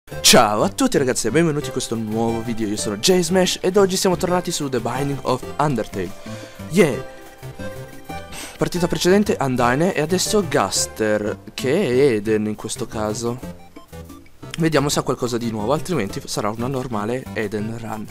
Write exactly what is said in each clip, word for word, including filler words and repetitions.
Ciao a tutti ragazzi e benvenuti in questo nuovo video. Io sono J-Smash ed oggi siamo tornati su The Binding of Undertale. Yeah! Partita precedente Undyne e adesso Gaster, che è Eden in questo caso. Vediamo se ha qualcosa di nuovo, altrimenti sarà una normale Eden Run.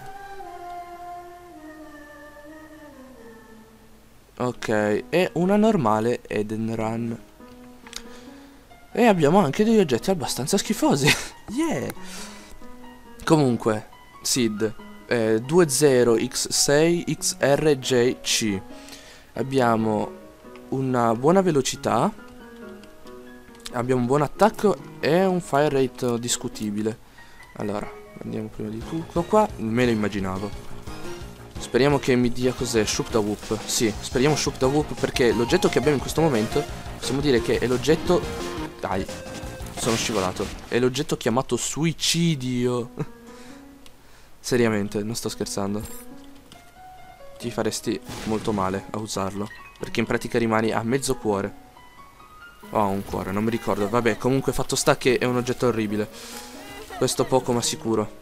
Ok, è una normale Eden Run. E abbiamo anche degli oggetti abbastanza schifosi. Yeah! Comunque, Sid eh, venti X sei X R J C. Abbiamo una buona velocità, abbiamo un buon attacco e un fire rate discutibile. Allora, andiamo prima di tutto qua. Me lo immaginavo. Speriamo che mi dia cos'è, Shoop da Whoop. Sì, speriamo Shoop da Whoop, perché l'oggetto che abbiamo in questo momento possiamo dire che è l'oggetto... Dai, sono scivolato. È l'oggetto chiamato suicidio. Seriamente, non sto scherzando. Ti faresti molto male a usarlo, perché in pratica rimani a mezzo cuore. Oh, un cuore, non mi ricordo. Vabbè, comunque fatto sta che è un oggetto orribile. Questo poco ma sicuro.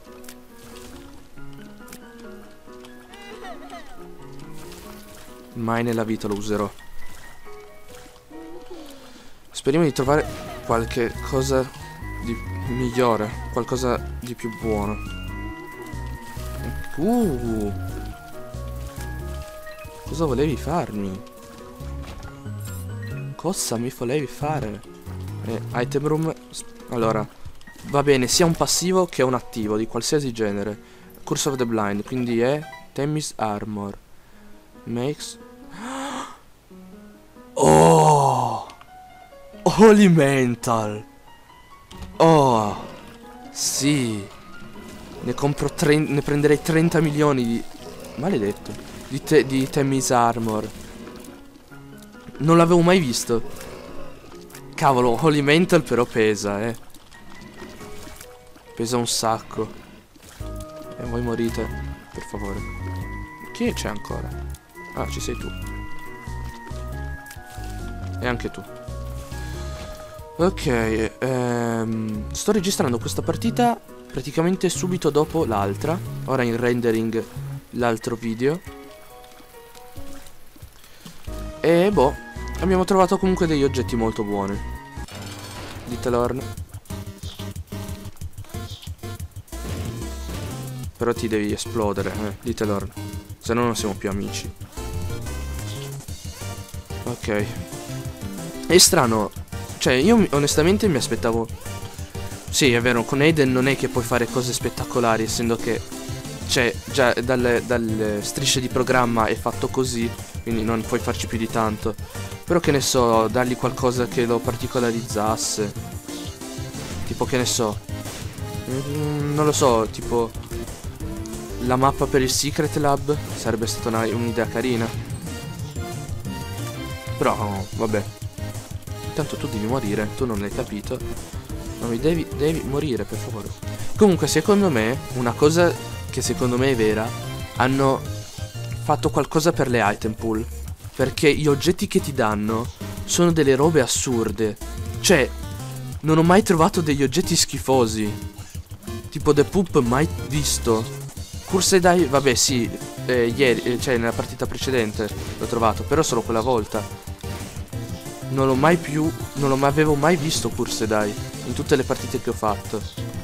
Mai nella vita lo userò. Speriamo di trovare qualche cosa di migliore, qualcosa di più buono. Uh, cosa volevi farmi? Cosa mi volevi fare? Eh, item room. Allora, va bene, sia un passivo che un attivo di qualsiasi genere. Curse of the Blind, quindi è Themis Armor. Makes... Oh! Holy Mental. Oh, sì. Ne compro tre, ne prenderei trenta milioni di... Maledetto. Di, te, di Themis Armor. Non l'avevo mai visto. Cavolo, Holy Mental però pesa, eh. Pesa un sacco. E voi morite, per favore. Chi c'è ancora? Ah, ci sei tu. E anche tu. Ok, ehm, sto registrando questa partita praticamente subito dopo l'altra. Ora in rendering l'altro video. E boh, abbiamo trovato comunque degli oggetti molto buoni. Little Però ti devi esplodere, eh, Little se no non siamo più amici. Ok. È strano. Cioè, io onestamente mi aspettavo... Sì, è vero, con Eden non è che puoi fare cose spettacolari, essendo che... Cioè, già dalle, dalle strisce di programma è fatto così, quindi non puoi farci più di tanto. Però che ne so, dargli qualcosa che lo particolarizzasse. Tipo, che ne so... Mm, non lo so, tipo... La mappa per il Secret Lab sarebbe stata un'idea carina. Però, oh, vabbè. Intanto tu devi morire, tu non l'hai capito. Non mi devi, devi morire, per favore. Comunque, secondo me, una cosa che secondo me è vera, hanno fatto qualcosa per le item pool. Perché gli oggetti che ti danno sono delle robe assurde. Cioè, non ho mai trovato degli oggetti schifosi. Tipo The Poop mai visto. Curse Dai, vabbè sì, eh, ieri, eh, cioè nella partita precedente l'ho trovato, però solo quella volta. Non l'ho mai più, non lo avevo mai visto Curse Dai in tutte le partite che ho fatto.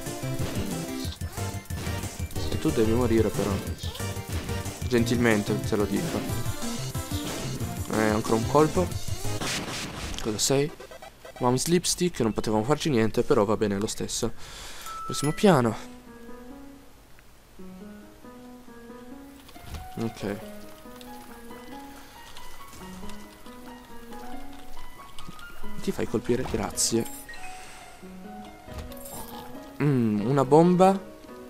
E tu devi morire però. Gentilmente te lo dico. Eh, ancora un colpo. Cosa sei? Mom's Lipstick, non potevamo farci niente, però va bene lo stesso. Prossimo piano. Ok. Ti fai colpire, grazie. Mm, una bomba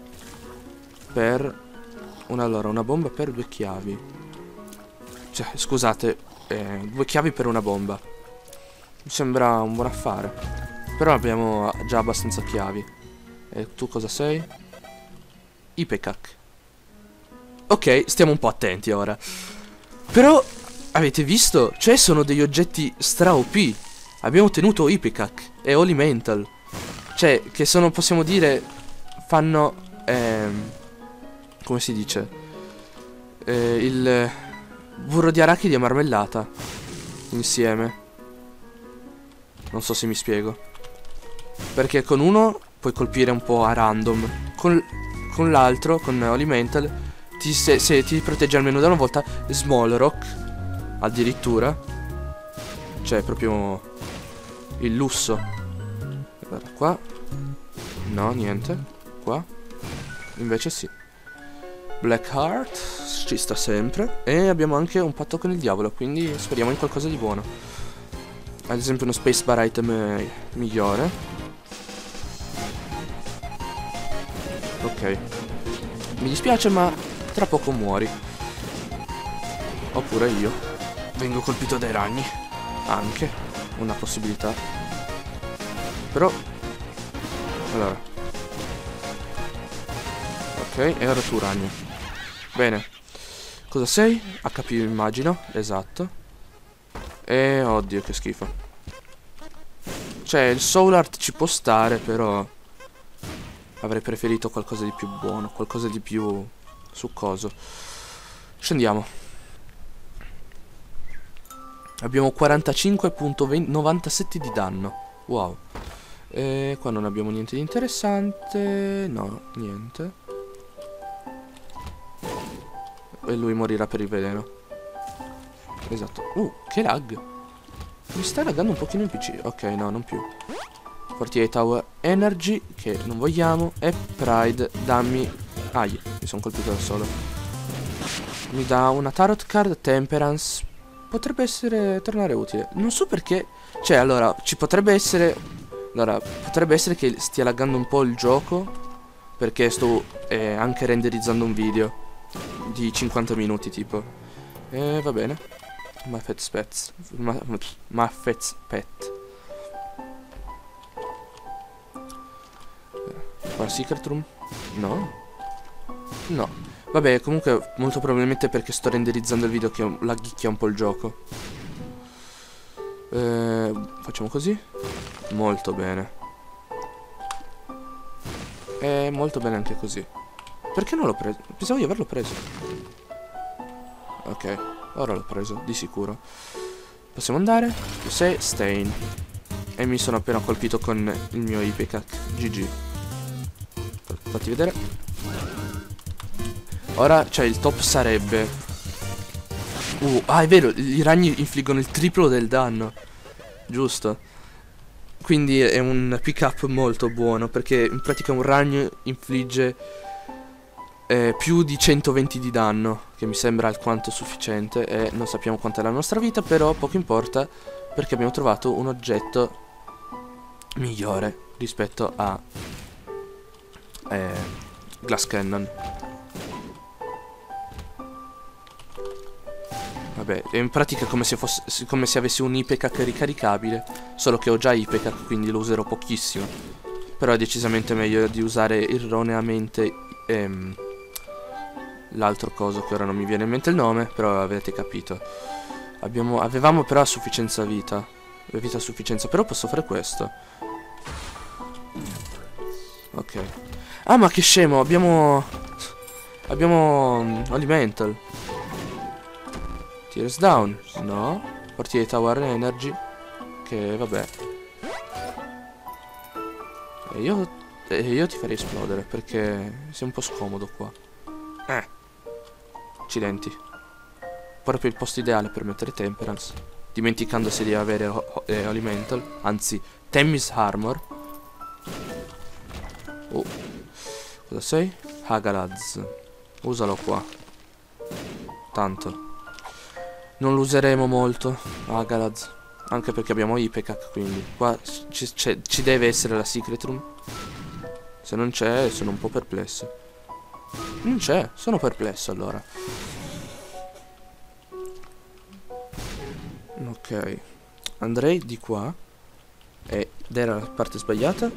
per una, allora, una bomba per due chiavi. Cioè, scusate, eh, due chiavi per una bomba. Mi sembra un buon affare. Però abbiamo già abbastanza chiavi. E tu cosa sei? Ipecac. Ok, stiamo un po' attenti ora. Però, avete visto? Cioè, sono degli oggetti stra O P. Abbiamo ottenuto Ipecac e Holy Mental. Cioè, che sono, possiamo dire, fanno, ehm, come si dice, eh, il burro di arachidi e marmellata insieme. Non so se mi spiego. Perché con uno puoi colpire un po' a random, con, con l'altro, con Elemental, ti, se, se ti protegge almeno da una volta. Small Rock addirittura, cioè proprio il lusso. Allora, qua no, niente. Qua invece sì. Black Heart ci sta sempre. E abbiamo anche un patto con il diavolo, quindi speriamo in qualcosa di buono. Ad esempio uno space bar item eh, migliore. Ok. Mi dispiace, ma tra poco muori. Oppure io vengo colpito dai ragni. Anche una possibilità. Però allora, ok, e ora tu ragno. Bene. Cosa sei? H P immagino. Esatto. E oddio che schifo. Cioè il Soul Art ci può stare, però avrei preferito qualcosa di più buono, qualcosa di più succoso. Scendiamo. Abbiamo quarantacinque virgola novantasette di danno. Wow. E qua non abbiamo niente di interessante. No, niente. E lui morirà per il veleno. Esatto. Uh, che lag. Mi sta laggando un pochino il P C. Ok, no, non più. quarantotto Tower Energy, che non vogliamo. E Pride, dammi. Ah, mi sono colpito da solo. Mi dà una Tarot Card, Temperance. Potrebbe essere, tornare utile. Non so perché. Cioè, allora, ci potrebbe essere. Allora, potrebbe essere che stia laggando un po' il gioco, perché sto eh, anche renderizzando un video di cinquanta minuti tipo. E va bene. Muffet's Pets. Muffet's Pet. Qua Secret Room? No. No. Vabbè, comunque molto probabilmente perché sto renderizzando il video che laghicchia un po' il gioco. eh, Facciamo così. Molto bene. E molto bene anche così. Perché non l'ho preso? Pensavo di averlo preso. Ok, ora l'ho preso, di sicuro. Possiamo andare. Tu sei Stain. E mi sono appena colpito con il mio Ipecac. G G. Fatti vedere. Ora, cioè, il top sarebbe Uh, ah, è vero, i ragni infliggono il triplo del danno. Giusto. Quindi è un pick up molto buono, perché in pratica un ragno infligge eh, più di centoventi di danno, che mi sembra alquanto sufficiente. E non sappiamo quant'è la nostra vita, però poco importa, perché abbiamo trovato un oggetto migliore rispetto a eh, Glass Cannon. Vabbè, è in pratica come se, fosse, come se avessi un Ipecac ricaricabile, solo che ho già Ipecac, quindi lo userò pochissimo. Però è decisamente meglio di usare erroneamente ehm, l'altro coso, che ora non mi viene in mente il nome, però avete capito. Abbiamo, avevamo però a sufficienza vita, vita a sufficienza, però posso fare questo. Ok. Ah, ma che scemo, abbiamo... Abbiamo... Um, Elemental. Tears Down. No. Portiere Tower Energy. Che vabbè. E io, e io ti farei esplodere, perché sei un po' scomodo qua. Eh. Accidenti. Proprio il posto ideale per mettere Temperance, dimenticandosi di avere eh, Elemental. Anzi, Themis Armor. Oh. Cosa sei? Hagalaz. Usalo qua. Tanto non lo useremo molto Hagalaz, anche perché abbiamo Ipecac, quindi qua ci, ci deve essere la Secret Room. Se non c'è sono un po' perplesso. Non c'è, sono perplesso allora. Ok, andrei di qua. Ed era la parte sbagliata.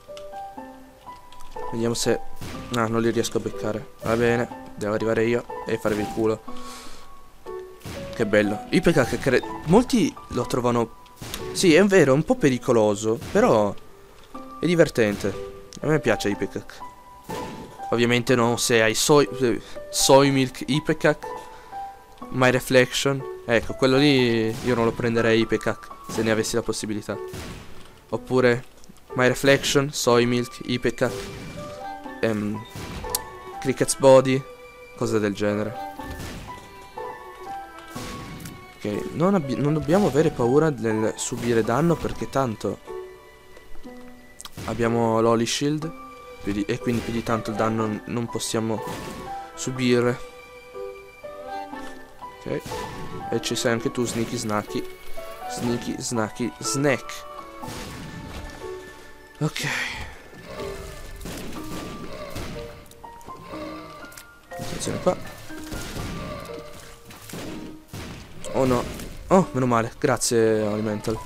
Vediamo se... Ah, non li riesco a beccare. Va bene, devo arrivare io e farvi il culo. Che bello. Ipecac cre... molti lo trovano... Sì, è vero, è un po' pericoloso, però È divertente. A me piace Ipecac. Ovviamente non se hai soy, soy Milk Ipecac. My Reflection. Ecco, quello lì io non lo prenderei Ipecac se ne avessi la possibilità. Oppure My Reflection, Soy Milk, Ipecac, um, Cricket's Body, cose del genere. Ok, non, non dobbiamo avere paura del subire danno perché tanto abbiamo l'Holy Shield e quindi più di tanto il danno non possiamo subire. Ok, e ci sei anche tu, Sneaky Snacky. Sneaky Snacky Snack. Ok. Attenzione qua. Oh no. Oh, meno male. Grazie, Elemental.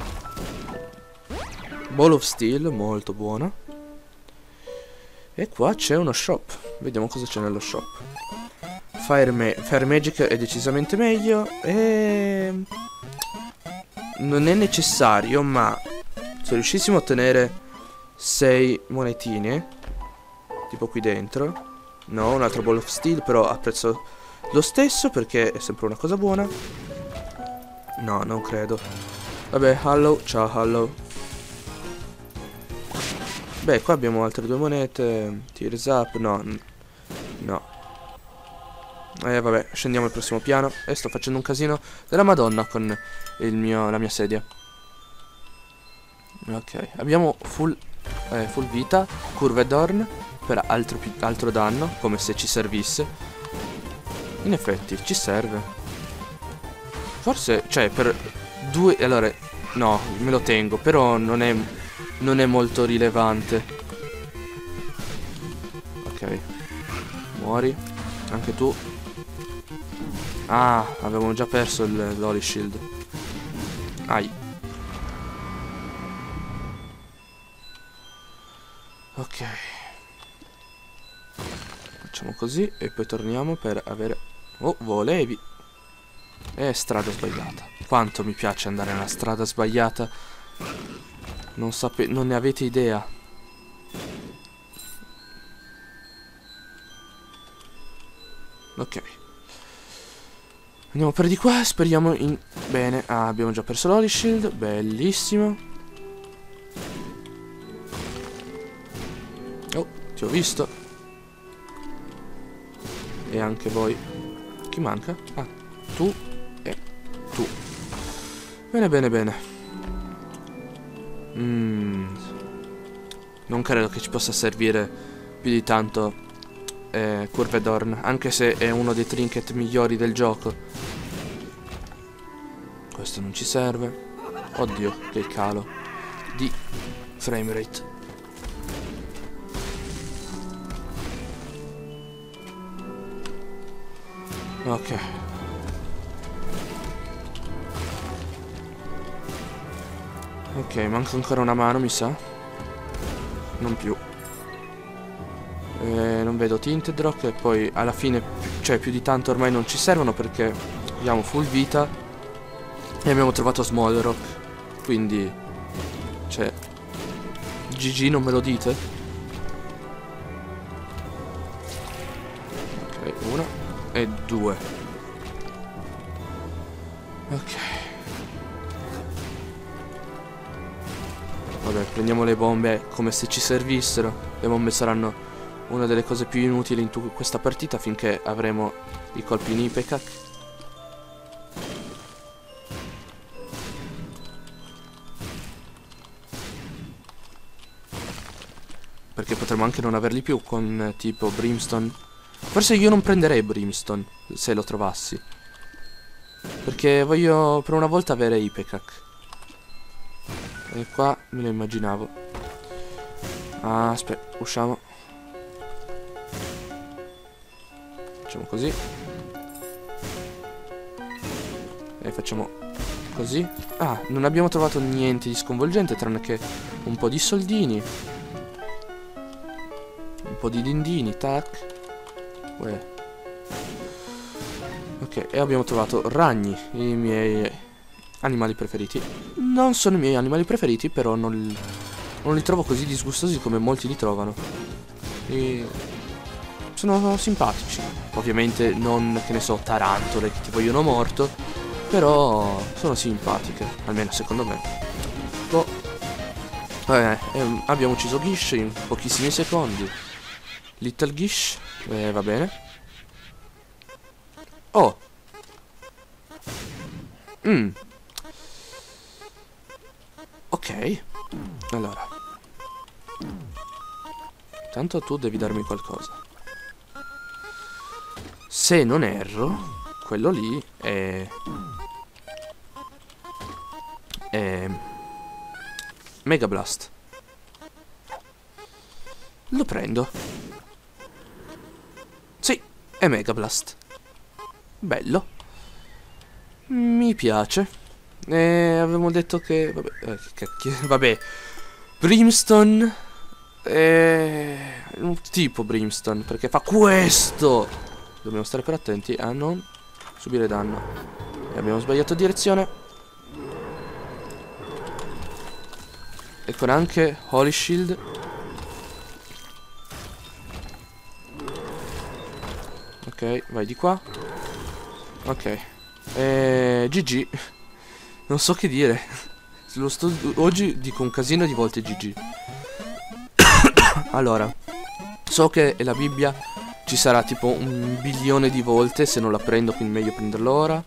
Ball of Steel, molto buona. E qua c'è uno shop. Vediamo cosa c'è nello shop. Fire, Ma Fire Magic è decisamente meglio. E... non è necessario, ma se riuscissimo a ottenere sei monetine, tipo qui dentro. No, un altro Ball of Steel, però a prezzo lo stesso perché è sempre una cosa buona. No, non credo. Vabbè, Hallow, ciao Hallow. Beh, qua abbiamo altre due monete. Tears up, no. No. Eh, vabbè, scendiamo al prossimo piano. E sto facendo un casino della Madonna con il mio, la mia sedia. Ok, abbiamo full, eh, full vita, Curve Dorn per altro, altro danno, come se ci servisse. In effetti, ci serve. Forse, cioè, per due... allora, no, me lo tengo, però non è, non è molto rilevante. Ok, muori, anche tu. Ah, avevamo già perso l'Holy Shield. Ai. Ok. Facciamo così e poi torniamo per avere... oh, volevi. È strada sbagliata. Quanto mi piace andare nella strada sbagliata. Non sape... non ne avete idea. Ok. Andiamo per di qua, speriamo in... bene. Ah, abbiamo già perso l'Holy Shield. Bellissimo. Oh, ti ho visto. E anche voi. Chi manca? Ah, tu e tu. Bene, bene, bene. Mm. Non credo che ci possa servire più di tanto eh, Curve Dorn, anche se è uno dei trinket migliori del gioco. Questo non ci serve. Oddio, che calo di framerate. Ok. Ok, manca ancora una mano, mi sa. Non più. Eh, non vedo Tinted Rock e poi alla fine, cioè più di tanto ormai non ci servono perché abbiamo full vita e abbiamo trovato Small Rock. Quindi, cioè, G G non me lo dite? Ok, una e due. Ok. Vabbè, prendiamo le bombe come se ci servissero. Le bombe saranno una delle cose più inutili in questa partita finché avremo i colpi in Ipecac. Perché potremmo anche non averli più con tipo Brimstone. Forse io non prenderei Brimstone se lo trovassi, perché voglio per una volta avere Ipecac. E qua me lo immaginavo. Ah, aspetta, usciamo. Facciamo così. E facciamo così. Ah, non abbiamo trovato niente di sconvolgente tranne che un po' di soldini, un po' di dindini, tac. Uè. Ok, e abbiamo trovato ragni, i miei animali preferiti. Non sono i miei animali preferiti, però non, Non li trovo così disgustosi come molti li trovano. E sono simpatici. Ovviamente non, che ne so, tarantole che ti vogliono morto, però sono simpatiche, almeno secondo me. Boh. Eh, eh, abbiamo ucciso Gish in pochissimi secondi. Little Gish, eh, va bene. Oh. Mm. Ok. Allora. Tanto tu devi darmi qualcosa. Se non erro, quello lì è... È... Mega Blast. Lo prendo. Sì, è Mega Blast. Bello. Mi piace. E avevamo detto che... Vabbè, eh, che cacchio... Vabbè. Brimstone... È... un tipo Brimstone, perché fa questo. Dobbiamo stare per attenti a non subire danno. E abbiamo sbagliato direzione. E con anche Holy Shield. Ok, vai di qua. Ok. E... G G. Non so che dire. Lo sto... Oggi dico un casino di volte G G. Allora, so che la Bibbia ci sarà tipo un bilione di volte se non la prendo, quindi meglio prenderlo ora.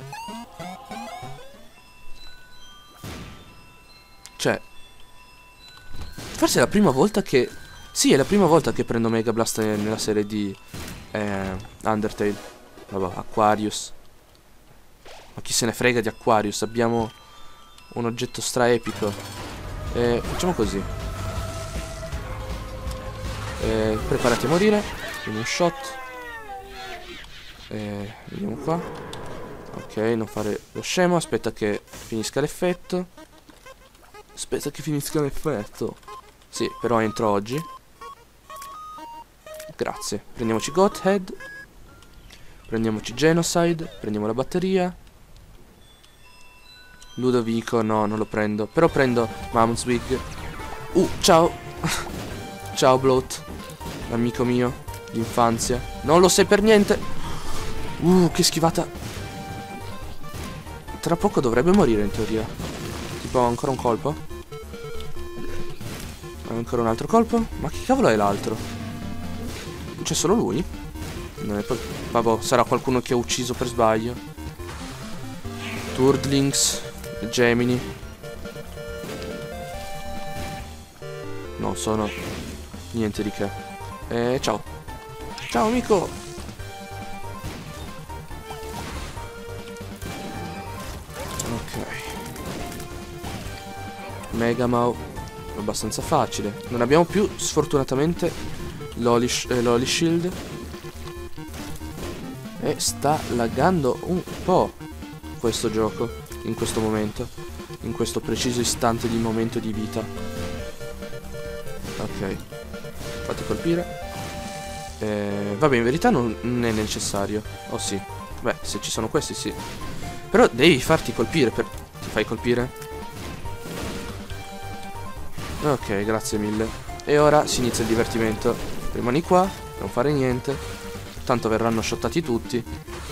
Cioè, forse è la prima volta che... Sì, è la prima volta che prendo Mega Blast nella serie di eh, Undertale. Vabbè, Aquarius. Ma chi se ne frega di Aquarius? Abbiamo un oggetto stra epico. Eh, facciamo così. Eh, preparati a morire. Quindi un shot. Eh, vediamo qua. Ok, non fare lo scemo. Aspetta che finisca l'effetto. Aspetta che finisca l'effetto. Sì, però entro oggi. Grazie. Prendiamoci Godhead. Prendiamoci Genocide. Prendiamo la batteria. Ludovico, no, non lo prendo. Però prendo Mamswig. Uh, ciao. Ciao Bloat, amico mio d'infanzia. Non lo sai per niente. Uh, che schivata. Tra poco dovrebbe morire in teoria. Tipo ancora un colpo. Ancora un altro colpo. Ma che cavolo è l'altro? C'è solo lui? No, poi... Vabbè, sarà qualcuno che ho ucciso per sbaglio. Turdlings, Gemini. No, sono niente di che. Eh, ciao. Ciao amico. Ok. Mega Mau. Abbastanza facile. Non abbiamo più, sfortunatamente, l'Holy eh, Shield. E sta laggando un po' questo gioco in questo momento. In questo preciso istante di momento di vita. Ok. Fatti colpire. Eh, vabbè, in verità non, non è necessario. Oh sì. Beh, se ci sono questi sì. Però devi farti colpire per... Ti fai colpire? Ok, grazie mille. E ora si inizia il divertimento. Rimani qua, non fare niente. Tanto verranno shottati tutti.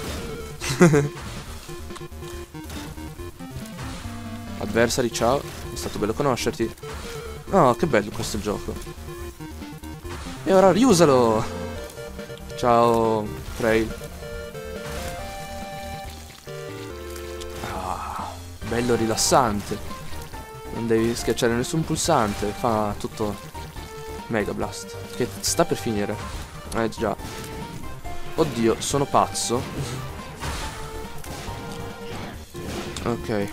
Adversary, ciao. È stato bello conoscerti. Oh, che bello questo gioco. E ora riusalo. Ciao, Trail. Ah, bello rilassante. Non devi schiacciare nessun pulsante. Fa tutto Mega Blast. Che sta per finire. Eh già. Oddio, sono pazzo. Ok.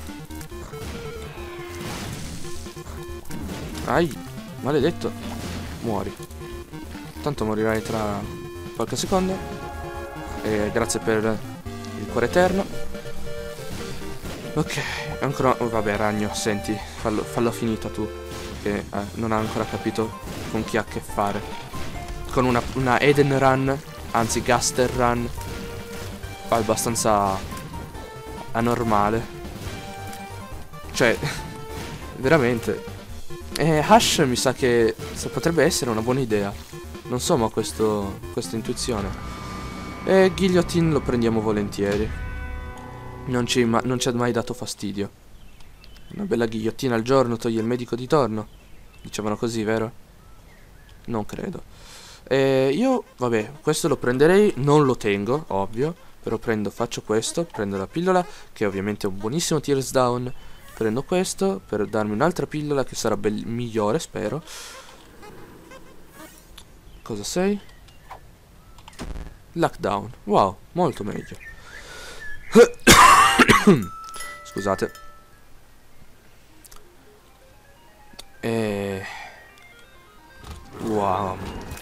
Ai, maledetto. Muori. Tanto morirai tra qualche secondo. E grazie per il cuore eterno. Ok, ancora... Oh, vabbè, ragno, senti, fallo, fallo finita tu. Che eh, non ha ancora capito con chi ha a che fare. Con una, una Eden Run, anzi Gaster Run, abbastanza anormale. Cioè, veramente... E Hush mi sa che se potrebbe essere una buona idea. Non so, ma questo, questa intuizione. E Guillotine lo prendiamo volentieri. Non ci, ma, non ci ha mai dato fastidio. Una bella ghigliottina al giorno toglie il medico di torno. Dicevano così, vero? Non credo. E io, vabbè, questo lo prenderei. Non lo tengo, ovvio. Però prendo, faccio questo. Prendo la pillola, che ovviamente è un buonissimo Tears Down. Prendo questo per darmi un'altra pillola che sarà migliore, spero. Cosa sei? Lockdown. Wow, molto meglio. Scusate. E... Wow.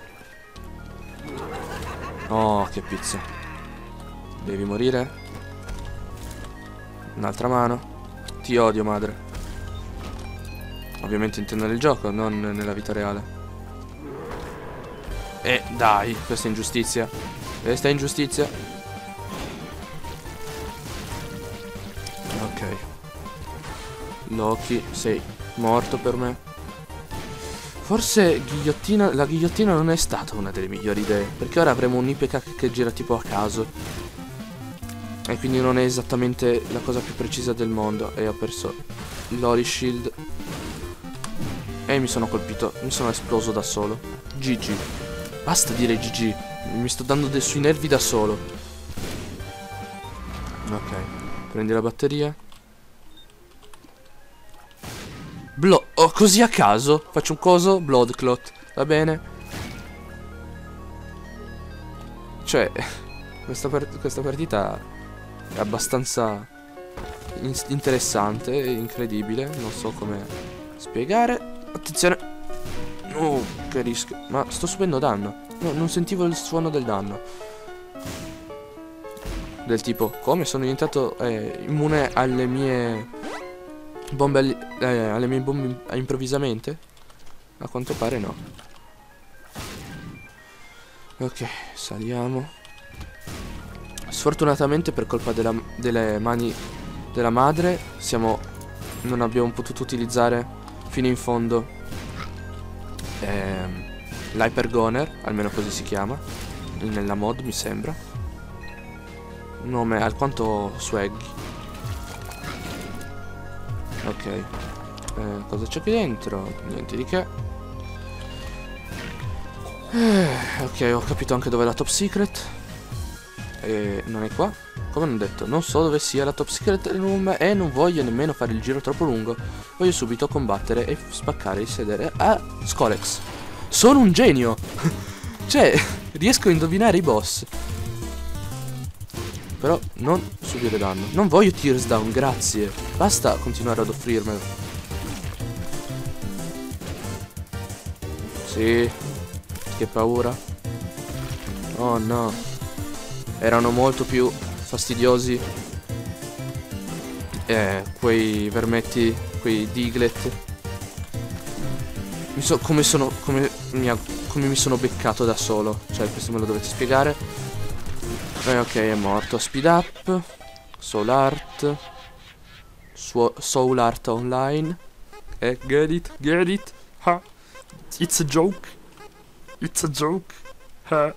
Oh, che pizza. Devi morire. Un'altra mano. Ti odio, madre. Ovviamente intendo nel gioco, non nella vita reale. Eh, dai, questa è ingiustizia. Questa è ingiustizia. Ok. Loki, sei morto per me. Forse ghigliottina, la ghigliottina non è stata una delle migliori idee, perché ora avremo un Ipecac che gira tipo a caso. E quindi non è esattamente la cosa più precisa del mondo. E ho perso l'Holy Shield. E mi sono colpito. Mi sono esploso da solo. G G. Basta dire G G. Mi sto dando sui nervi da solo. Ok. Prendi la batteria. Blo oh, così a caso. Faccio un coso. Blood Clot. Va bene. Cioè Questa, part questa partita è abbastanza in interessante e incredibile. Non so come spiegare. Attenzione. Oh, che rischio. Ma sto subendo danno. No, non sentivo il suono del danno. Del tipo, come sono diventato eh, immune alle mie bombe eh, alle mie bombe improvvisamente? A quanto pare no. Ok, saliamo. Sfortunatamente per colpa della, delle mani della madre siamo non abbiamo potuto utilizzare fino in fondo ehm, l'Hypergoner, almeno così si chiama nella mod, mi sembra. Nome alquanto swaggy. Ok, eh, cosa c'è qui dentro? Niente di che. eh, Ok, ho capito anche dove è la top secret. E non è qua. Come hanno detto, non so dove sia la top secret room e non voglio nemmeno fare il giro troppo lungo. Voglio subito combattere e spaccare il sedere a Scolex. Sono un genio. Cioè, riesco a indovinare i boss. Però non subire danno. Non voglio Tears Down, grazie. Basta continuare ad offrirmelo. Sì. Che paura. Oh no. Erano molto più fastidiosi eh, quei vermetti, quei Diglett. Mi so come sono come mi, ha, come mi sono beccato da solo. Cioè questo me lo dovete spiegare. Eh, ok, è morto. Speed up. Soul Art. Suo, Soul Art Online. Eh, get it, get it. Ha. It's a joke. It's a joke. Ha.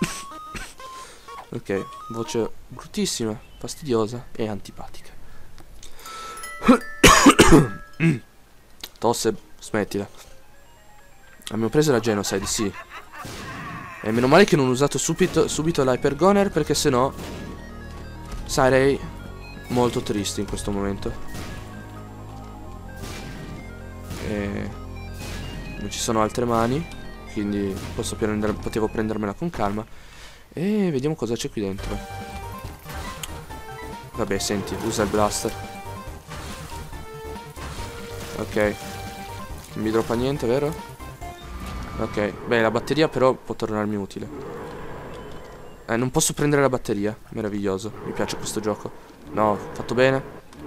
Ok, voce bruttissima, fastidiosa e antipatica. Tosse, smettila. Abbiamo preso la Genocide, sì. E meno male che non ho usato subito, subito l'Hypergoner, perché sennò sarei molto triste in questo momento. E non ci sono altre mani, quindi posso prendere, potevo prendermela con calma. E vediamo cosa c'è qui dentro. Vabbè, senti, usa il blaster. Ok. Non mi droppa niente, vero? Ok, beh, la batteria però può tornarmi utile. Eh, non posso prendere la batteria. Meraviglioso, mi piace questo gioco. No, fatto bene.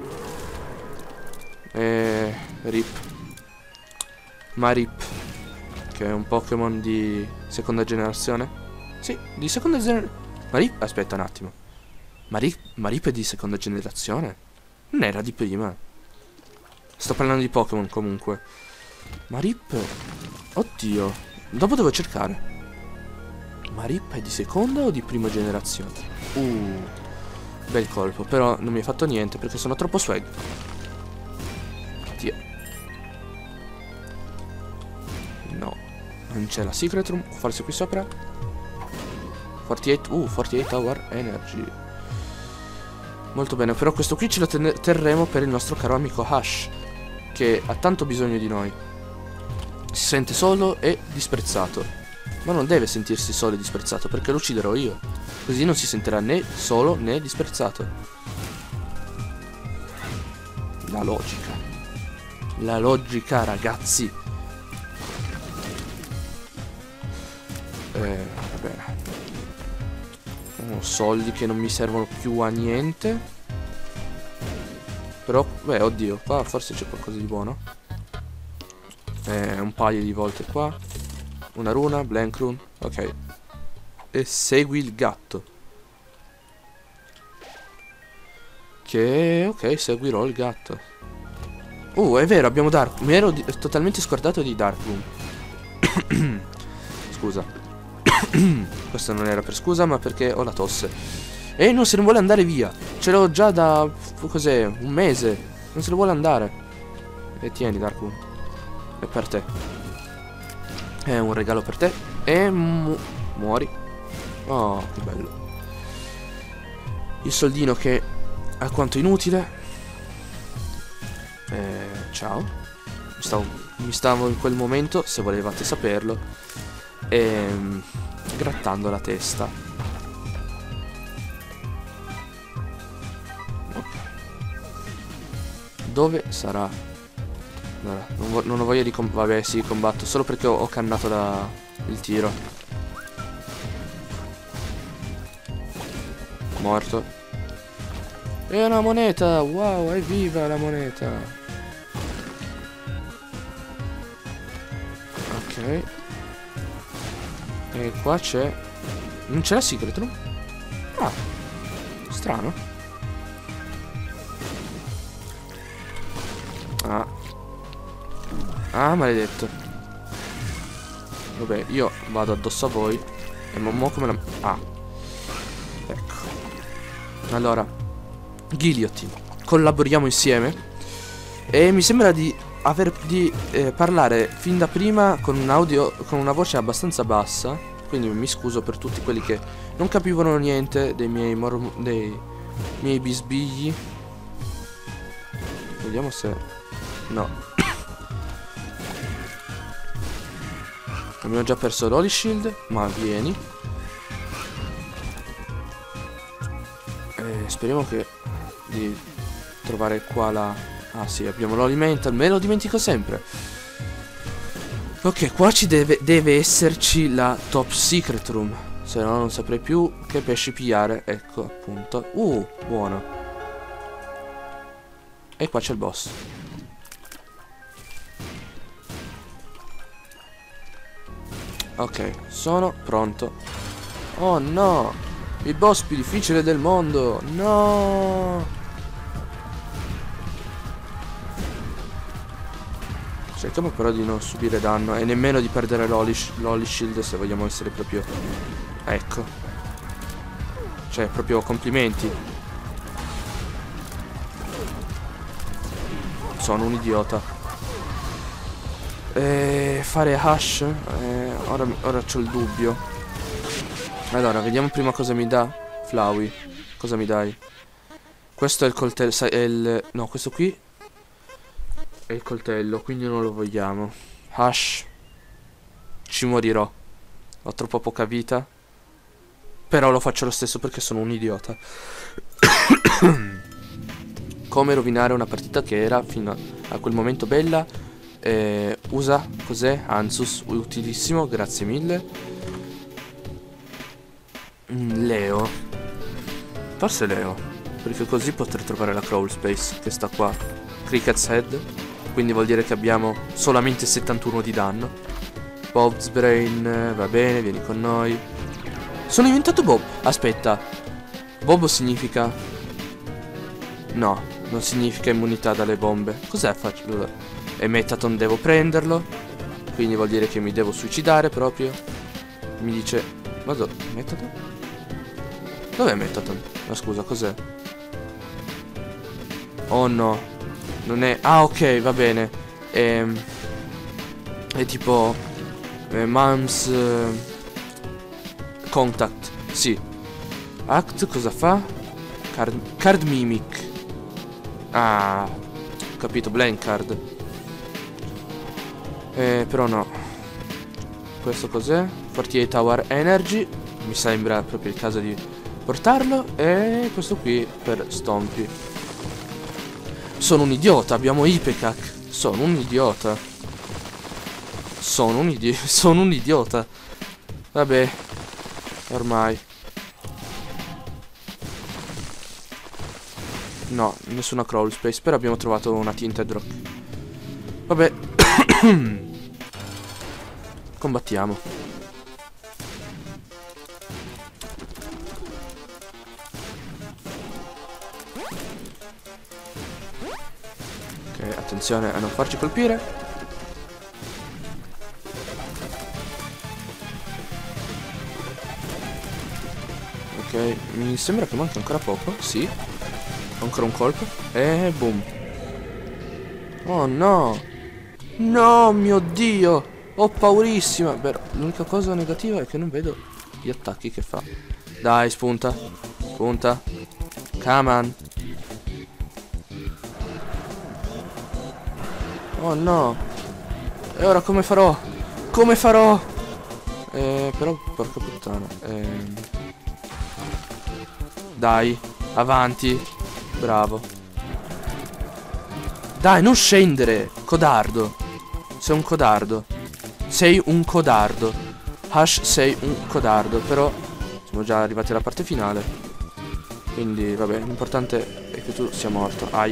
E... Rip. Marip, che è un Pokémon di seconda generazione. Sì, di seconda generazione. Marip, aspetta un attimo. Marip, Marip è di seconda generazione? Non era di prima. Sto parlando di Pokémon comunque. Marip. Oddio. Dopo devo cercare. Marip è di seconda o di prima generazione? Uh. Bel colpo. Però non mi ha fatto niente perché sono troppo swag. Tia. No. Non c'è la secret room. Forse qui sopra. quarantotto. Uh, quarantotto hour energy. Molto bene. Però questo qui ce lo terremo per il nostro caro amico Hush, che ha tanto bisogno di noi. Si sente solo e disprezzato. Ma non deve sentirsi solo e disprezzato, perché lo ucciderò io. Così non si sentirà né solo né disprezzato. La logica. La logica, ragazzi. Eh, va bene. Oh, soldi che non mi servono più a niente. Però, beh, oddio, qua forse c'è qualcosa di buono. Eh, un paio di volte qua. Una runa, blank rune. Ok. E segui il gatto. Che, ok, seguirò il gatto. Uh, è vero, abbiamo Dark. Mi ero totalmente scordato di Dark Room. Scusa. Questo non era per scusa, ma perché ho la tosse. E non se ne vuole andare via. Ce l'ho già da, cos'è, un mese. Non se ne vuole andare. E tieni, Dark Room. È per te. È un regalo per te. E mu muori. Oh, che bello. Il soldino che è quanto inutile. Eh, ciao. Mi stavo, mi stavo in quel momento, se volevate saperlo, ehm, grattando la testa. Dove sarà? Allora, non, vo non ho voglia di combattere. Vabbè, sì, combatto solo perché ho, ho cannato la, il tiro. Morto. È una moneta. Wow, è viva la moneta. Ok. E qua c'è. Non c'è la secret room? Ah, strano. Ah. Ah, maledetto. Vabbè, io vado addosso a voi. E mo, mo come la... Ah. Ecco. Allora, Guillotine, collaboriamo insieme. E mi sembra di aver di eh, parlare fin da prima con un audio, con una voce abbastanza bassa. Quindi mi scuso per tutti quelli che non capivano niente dei miei morm dei miei bisbigli. Vediamo se... No. Abbiamo già perso l'Holy Shield, ma vieni. Eh, speriamo che di trovare qua la... Ah sì, abbiamo l'Holy Mental, me lo dimentico sempre. Ok, qua ci deve, deve esserci la Top Secret Room. Se no non saprei più che pesci pigliare. Ecco, appunto. Uh, buono. E qua c'è il boss. Ok, sono pronto. Oh no, il boss più difficile del mondo. No. Cerchiamo però di non subire danno e nemmeno di perdere l'Holy Shield, se vogliamo essere proprio... Ecco. Cioè, proprio complimenti. Sono un idiota. E fare Hush, eh, ora, ora c'ho il dubbio. Allora, vediamo prima cosa mi dà Flowey. Cosa mi dai? Questo è il coltello, è il... No, questo qui è il coltello, quindi non lo vogliamo. Hush. Ci morirò. Ho troppo poca vita. Però lo faccio lo stesso perché sono un idiota. Come rovinare una partita che era fino a, a quel momento bella. Eh, usa, cos'è? Ansus, utilissimo, grazie mille. mm, Leo. Forse Leo, perché così potrei trovare la Crawl Space, che sta qua. Cricket's Head. Quindi vuol dire che abbiamo solamente settantuno di danno. Bob's Brain, va bene, vieni con noi. Sono diventato Bob. Aspetta, Bob significa... No, non significa immunità dalle bombe. Cos'è? Faccio... E Metaton devo prenderlo. Quindi vuol dire che mi devo suicidare proprio. Mi dice... Ma dove? Metaton? Dov'è Metaton? Ma scusa, cos'è? Oh no. Non è... Ah, ok, va bene. Ehm... È tipo... Eh, Mom's... Eh, contact. Sì. Act cosa fa? Card, card Mimic. Ah, ho capito, Blank Card. Eh, però no. Questo cos'è? quarantotto Hour Energy. Mi sembra proprio il caso di portarlo. E questo qui per Stompy. Sono un idiota, abbiamo Ipecac. Sono un idiota. Sono un idiota. Sono un idiota. Vabbè. Ormai. No, nessuna crawl space. Però abbiamo trovato una tinted rock. Vabbè. Combattiamo. Ok, attenzione a non farci colpire. Ok, mi sembra che manchi ancora poco. Sì. Ancora un colpo. E boom. Oh no. No, mio Dio. Ho paurissima. Beh, l'unica cosa negativa è che non vedo gli attacchi che fa. Dai, spunta. Spunta. Come on. Oh no. E ora come farò? Come farò? Eh, però, porca puttana. Eh... Dai, avanti. Bravo. Dai, non scendere. Codardo. Sei un codardo. Sei un codardo. Hash, sei un codardo. Però siamo già arrivati alla parte finale. Quindi, vabbè, l'importante è che tu sia morto. Ai.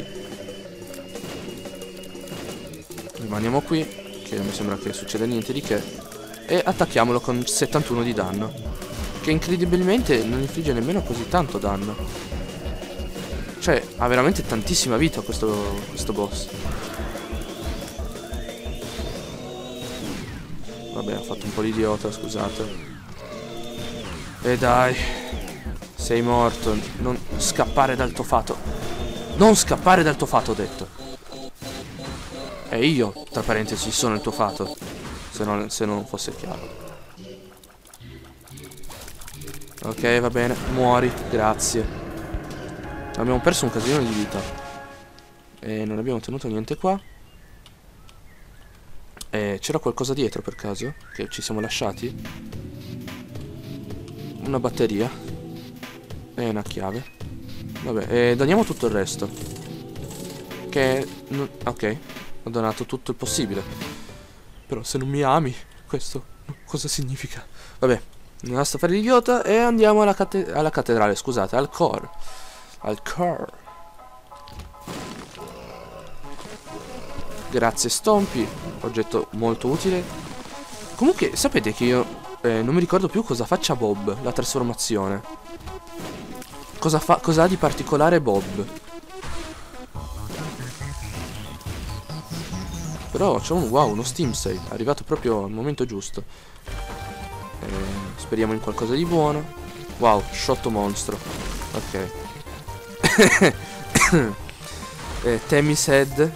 Rimaniamo qui, che non mi sembra che succeda niente di che. E attacchiamolo con settantuno di danno, che incredibilmente non infligge nemmeno così tanto danno. Cioè, ha veramente tantissima vita questo, questo boss. Vabbè, ho fatto un po' l'idiota, scusate. E dai. Sei morto. Non scappare dal tuo fato. Non scappare dal tuo fato, ho detto. E io, tra parentesi, sono il tuo fato. Se non, se non fosse chiaro. Ok, va bene. Muori, grazie. Abbiamo perso un casino di vita. E non abbiamo ottenuto niente qua. E c'era qualcosa dietro per caso? Che ci siamo lasciati? Una batteria. E una chiave. Vabbè, e doniamo tutto il resto. Che... No, ok, ho donato tutto il possibile. Però se non mi ami, questo cosa significa? Vabbè, non basta fare l'idiota. E andiamo alla, cate alla cattedrale, scusate, al core. Al core. Grazie Stompy. Oggetto molto utile. Comunque sapete che io eh, non mi ricordo più cosa faccia Bob, la trasformazione. Cosa fa, cosa ha di particolare Bob? Però c'è un wow, uno Steam Sale. È arrivato proprio al momento giusto. eh, Speriamo in qualcosa di buono. Wow, sciotto monstro. Ok. eh, Temis Head.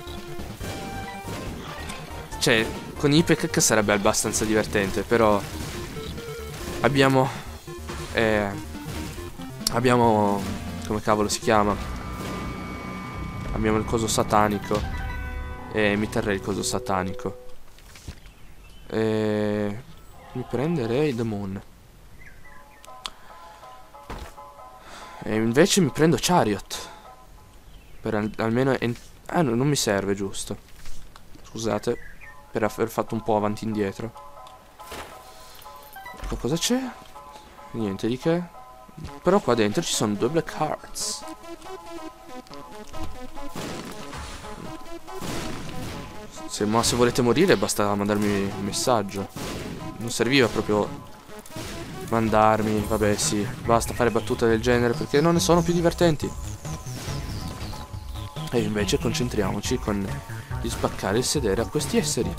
Cioè, con Ipecac sarebbe abbastanza divertente. Però abbiamo eh, Abbiamo, come cavolo si chiama, abbiamo il coso satanico. E mi terrei il coso satanico. E mi prenderei The Moon. E invece mi prendo Chariot. Per al almeno... Ah, no, non mi serve, giusto. Scusate per aver fatto un po' avanti e indietro. Qua cosa c'è? Niente di che. Però qua dentro ci sono due Black Hearts. Se, ma se volete morire basta mandarmi un messaggio. Non serviva proprio mandarmi. Vabbè sì, basta fare battute del genere perché non ne sono più divertenti. E invece concentriamoci con di spaccare il sedere a questi esseri.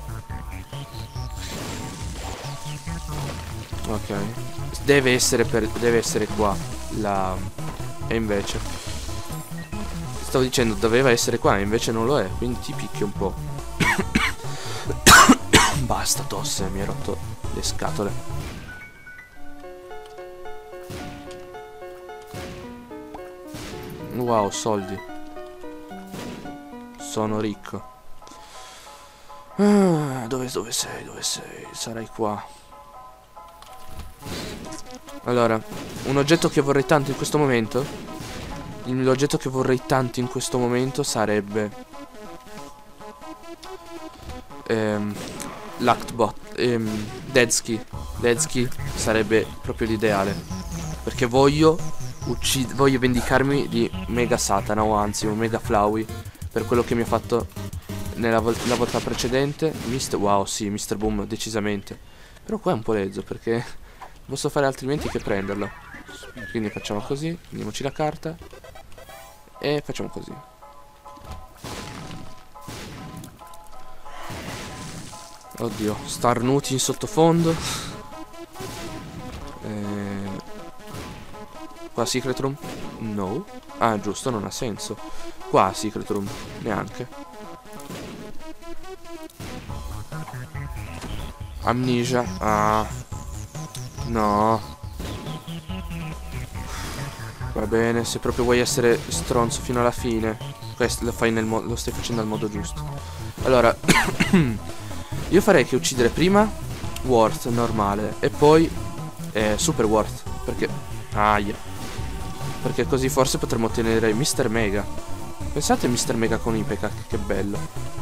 Ok. Deve essere per deve essere qua la e invece stavo dicendo doveva essere qua e invece non lo è, quindi ti picchio un po'. Basta tosse, mi hai rotto le scatole. Wow, soldi. Sono ricco. Ah, dove, dove sei? Dove sei? Sarai qua. Allora, un oggetto che vorrei tanto in questo momento. L'oggetto che vorrei tanto in questo momento sarebbe ehm, l'Actbot ehm, Deadsky. Deadsky sarebbe proprio l'ideale. Perché voglio uccid voglio vendicarmi di Mega Satana, o anzi un Mega Flowey, per quello che mi ha fatto nella vol la volta precedente. Mister Wow, sì, Mister Boom, decisamente. Però qua è un po' lezzo perché posso fare altrimenti che prenderlo. Quindi facciamo così, prendiamoci la carta e facciamo così. Oddio, starnuti in sottofondo. eh... Qua Secret Room? No. Ah, giusto, non ha senso. Qua Secret Room? Neanche. Amnesia? Ah. No. Va bene, se proprio vuoi essere stronzo fino alla fine, questo lo fai nel modo, lo stai facendo al modo giusto. Allora, io farei che uccidere prima Worth normale e poi eh, Super Worth, perché aia. Perché così forse potremmo ottenere Mister Mega. Pensate a Mister Mega con Ipecac, che bello.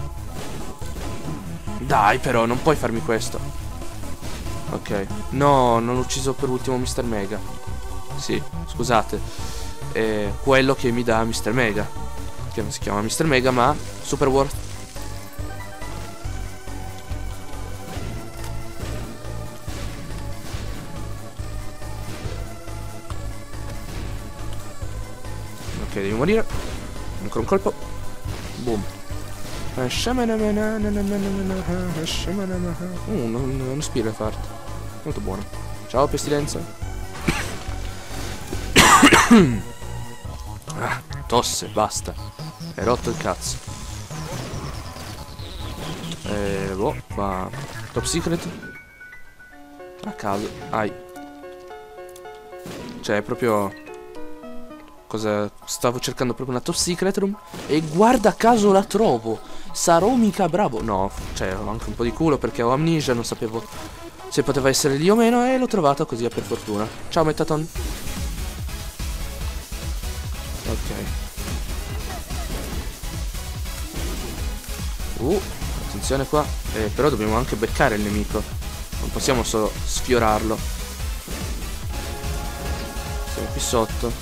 Dai però, non puoi farmi questo. Ok. No, non ho ucciso per ultimo Mister Mega. Sì, scusate. È quello che mi dà Mister Mega. Che non si chiama Mister Mega ma Super Worth. Ok, devi morire. Ancora un colpo. Boom. Uh, uno, uno Spirit Heart. Molto buono. Ciao pestilenza. Ah, tosse, basta. Hai rotto il cazzo. Eh, boh, qua. Top secret. A caso. Ai. Cioè, proprio. Cosa. Stavo cercando proprio una top secret room. E guarda caso la trovo. Sarò mica bravo. No, cioè, ho anche un po' di culo perché ho amnesia. Non sapevo se poteva essere lì o meno. E l'ho trovata così per fortuna. Ciao, Metaton. Ok. Uh, attenzione qua. Eh, però dobbiamo anche beccare il nemico. Non possiamo solo sfiorarlo. Siamo qui sotto.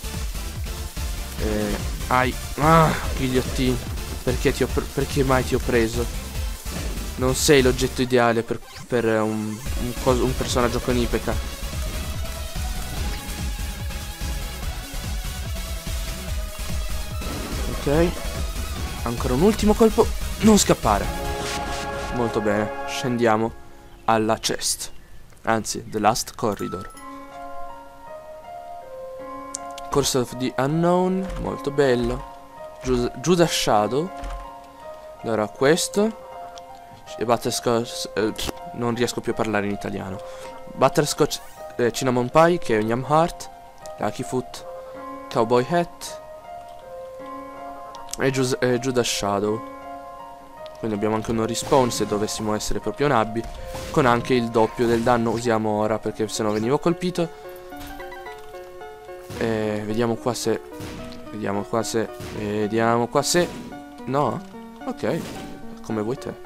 Eh, ai. Ah, ghigliottino. Perché ti ho perché mai ti ho preso? Non sei l'oggetto ideale per, per un, un, coso, un personaggio con Ipecac. Ok. Ancora un ultimo colpo. Non scappare. Molto bene. Scendiamo alla chest. Anzi, the last corridor. Course of the Unknown. Molto bello. Judas Shadow. Allora questo e Butterscotch eh, non riesco più a parlare in italiano. Butterscotch eh, Cinnamon Pie, che è Yam Heart, Lucky Foot, Cowboy Hat e, Gius e Judas Shadow. Quindi abbiamo anche uno respawn se dovessimo essere proprio nabbi, con anche il doppio del danno. Usiamo ora perché sennò venivo colpito. E vediamo qua se Vediamo qua se Vediamo qua se No? Ok, come vuoi te.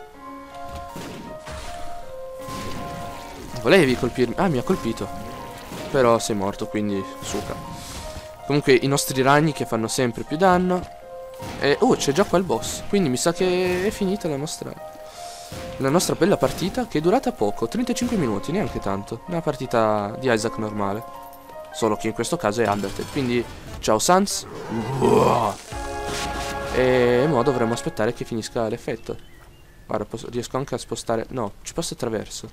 Volevi colpirmi? Ah, mi ha colpito. Però sei morto, quindi suca. Comunque i nostri ragni che fanno sempre più danno. E oh, c'è già qua il boss. Quindi mi sa che è finita la nostra La nostra bella partita, che è durata poco, trentacinque minuti, neanche tanto. Una partita di Isaac normale. Solo che in questo caso è Undertale. Quindi ciao Sans. Uah. E mo dovremmo aspettare che finisca l'effetto. Guarda, posso, riesco anche a spostare. No, ci passo attraverso.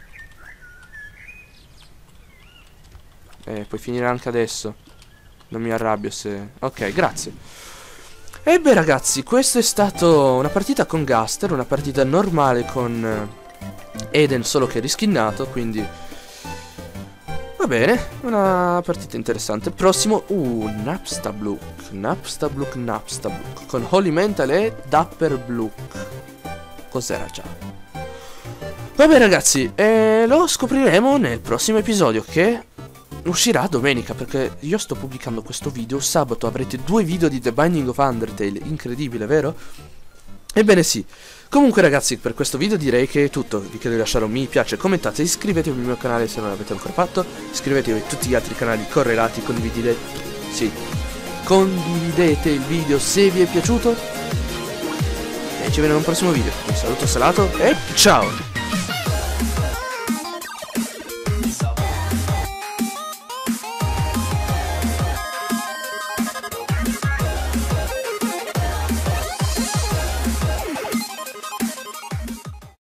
Eh, puoi finire anche adesso. Non mi arrabbio se... Ok, grazie. E beh ragazzi, questo è stato una partita con Gaster, una partita normale con Eden, solo che riskinnato, quindi... Va bene, una partita interessante. Prossimo, uh, Napstablook, Napstablook, Napstablook, con Holy Mental e Dapper Blook. Cos'era già? Vabbè ragazzi, eh, lo scopriremo nel prossimo episodio, che uscirà domenica, perché io sto pubblicando questo video sabato. Avrete due video di The Binding of Undertale. Incredibile, vero? Ebbene sì. Comunque ragazzi, per questo video direi che è tutto. Vi chiedo di lasciare un mi piace, commentate, iscrivetevi al mio canale se non l'avete ancora fatto, iscrivetevi a tutti gli altri canali correlati, condividete... Sì. Condividete il video se vi è piaciuto. E ci vediamo in un prossimo video. Un saluto salato e ciao!